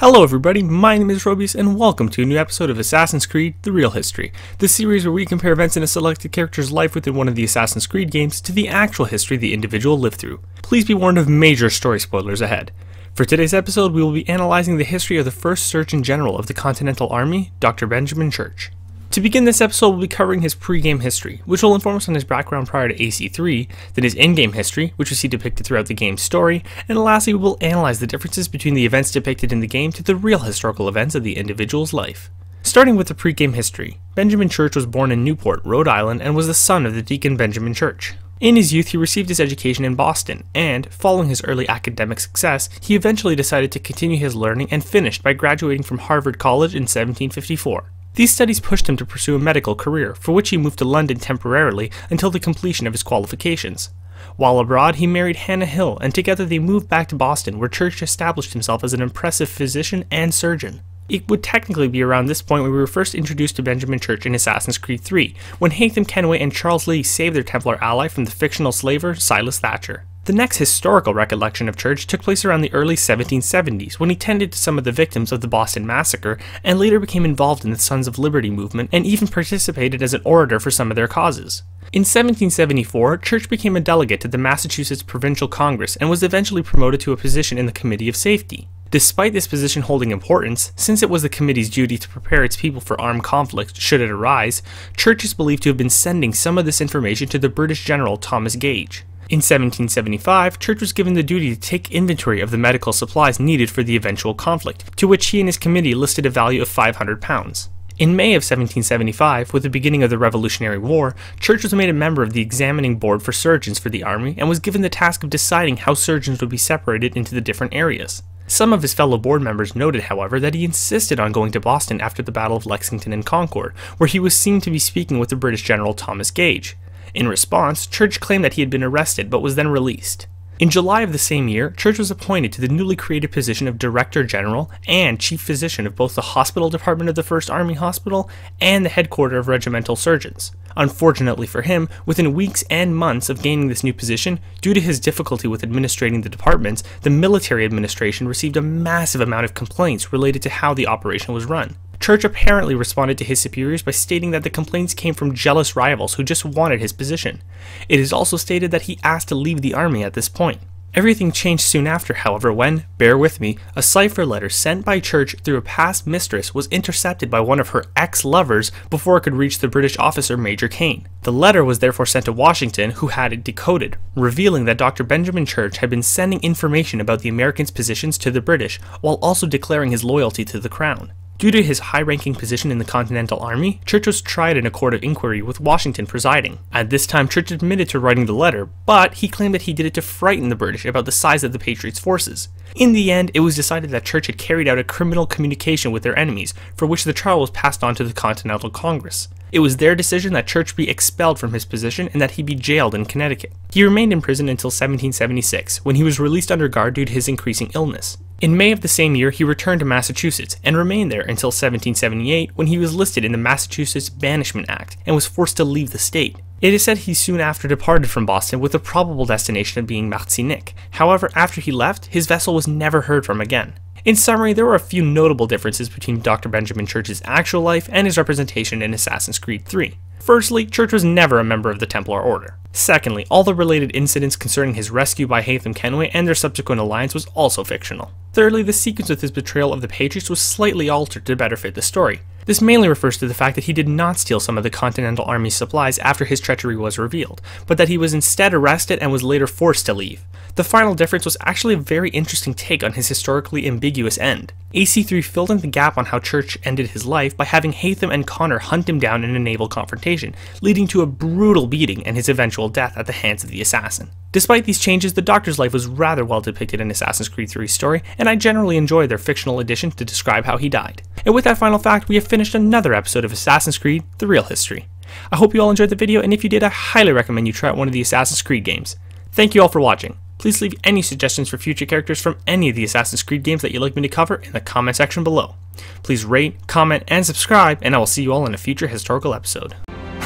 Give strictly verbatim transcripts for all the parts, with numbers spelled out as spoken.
Hello everybody, my name is Robius and welcome to a new episode of Assassin's Creed The Real History, the series where we compare events in a selected character's life within one of the Assassin's Creed games to the actual history the individual lived through. Please be warned of major story spoilers ahead. For today's episode, we will be analyzing the history of the first Surgeon General of the Continental Army, Doctor Benjamin Church. To begin this episode, we'll be covering his pre-game history, which will inform us on his background prior to A C three, then his in-game history, which we see depicted throughout the game's story, and lastly we will analyze the differences between the events depicted in the game to the real historical events of the individual's life. Starting with the pre-game history, Benjamin Church was born in Newport, Rhode Island, and was the son of the Deacon Benjamin Church. In his youth, he received his education in Boston, and, following his early academic success, he eventually decided to continue his learning and finished by graduating from Harvard College in seventeen fifty-four. These studies pushed him to pursue a medical career, for which he moved to London temporarily until the completion of his qualifications. While abroad, he married Hannah Hill, and together they moved back to Boston, where Church established himself as an impressive physician and surgeon. It would technically be around this point where we were first introduced to Benjamin Church in Assassin's Creed three, when Haytham Kenway and Charles Lee saved their Templar ally from the fictional slaver Silas Thatcher. The next historical recollection of Church took place around the early seventeen seventies, when he tended to some of the victims of the Boston Massacre, and later became involved in the Sons of Liberty movement, and even participated as an orator for some of their causes. In seventeen seventy-four, Church became a delegate to the Massachusetts Provincial Congress, and was eventually promoted to a position in the Committee of Safety. Despite this position holding importance, since it was the committee's duty to prepare its people for armed conflict should it arise, Church is believed to have been sending some of this information to the British General Thomas Gage. In seventeen seventy-five, Church was given the duty to take inventory of the medical supplies needed for the eventual conflict, to which he and his committee listed a value of five hundred pounds. In May of seventeen seventy-five, with the beginning of the Revolutionary War, Church was made a member of the examining board for surgeons for the army and was given the task of deciding how surgeons would be separated into the different areas. Some of his fellow board members noted, however, that he insisted on going to Boston after the Battle of Lexington and Concord, where he was seen to be speaking with the British General Thomas Gage. In response, Church claimed that he had been arrested but was then released. In July of the same year, Church was appointed to the newly created position of Director General and Chief Physician of both the Hospital Department of the first Army Hospital and the headquarters of regimental surgeons. Unfortunately for him, within weeks and months of gaining this new position, due to his difficulty with administrating the departments, the military administration received a massive amount of complaints related to how the operation was run. Church apparently responded to his superiors by stating that the complaints came from jealous rivals who just wanted his position. It is also stated that he asked to leave the army at this point. Everything changed soon after, however, when, bear with me, a cipher letter sent by Church through a past mistress was intercepted by one of her ex-lovers before it could reach the British officer Major Kane. The letter was therefore sent to Washington, who had it decoded, revealing that Doctor Benjamin Church had been sending information about the Americans' positions to the British, while also declaring his loyalty to the Crown. Due to his high-ranking position in the Continental Army, Church was tried in a court of inquiry with Washington presiding. At this time, Church admitted to writing the letter, but he claimed that he did it to frighten the British about the size of the Patriots' forces. In the end, it was decided that Church had carried out a criminal communication with their enemies, for which the trial was passed on to the Continental Congress. It was their decision that Church be expelled from his position and that he be jailed in Connecticut. He remained in prison until seventeen seventy-six, when he was released under guard due to his increasing illness. In May of the same year, he returned to Massachusetts and remained there until seventeen seventy-eight, when he was listed in the Massachusetts Banishment Act and was forced to leave the state. It is said he soon after departed from Boston with the probable destination of being Martinique. However, after he left, his vessel was never heard from again. In summary, there were a few notable differences between Doctor Benjamin Church's actual life and his representation in Assassin's Creed three. Firstly, Church was never a member of the Templar Order. Secondly, all the related incidents concerning his rescue by Haytham Kenway and their subsequent alliance was also fictional. Thirdly, the sequence with his betrayal of the Patriots was slightly altered to better fit the story. This mainly refers to the fact that he did not steal some of the Continental Army's supplies after his treachery was revealed, but that he was instead arrested and was later forced to leave. The final difference was actually a very interesting take on his historically ambiguous end. A C three filled in the gap on how Church ended his life by having Haytham and Connor hunt him down in a naval confrontation, leading to a brutal beating and his eventual death at the hands of the assassin. Despite these changes, the Doctor's life was rather well depicted in Assassin's Creed three's story, and I generally enjoy their fictional addition to describe how he died. And with that final fact, we have finished another episode of Assassin's Creed The Real History. I hope you all enjoyed the video, and if you did, I highly recommend you try out one of the Assassin's Creed games. Thank you all for watching. Please leave any suggestions for future characters from any of the Assassin's Creed games that you'd like me to cover in the comment section below. Please rate, comment, and subscribe, and I will see you all in a future historical episode.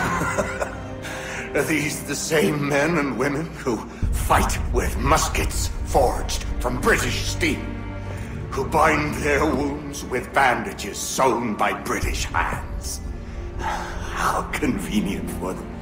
Are these the same men and women who fight with muskets forged from British steel? who bind their wounds with bandages sewn by British hands. How convenient for them.